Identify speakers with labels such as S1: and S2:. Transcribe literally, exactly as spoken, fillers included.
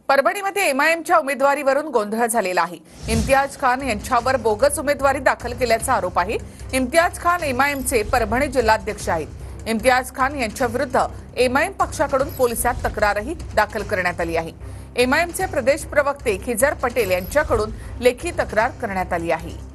S1: परभणीमध्ये एमआयएमच्या उमेदवारीवरून गोंधळ झालेला आहे। इम्तियाज खान यांच्यावर बोगस उमेदवारी दाखल केल्याचा आरोप आहे। इम्तियाज खान एमआयएमचे परभणी जिल्हाध्यक्ष आहेत। इम्तियाज खान यांच्या विरुद्ध एमआयएम पक्षाकडून पोलिसात तक्रारही दाखल करण्यात आली आहे। एमआयएमचे प्रदेश प्रवक्ते खिजर पटेल यांच्याकडून लेखी तक्रार करण्यात आली आहे।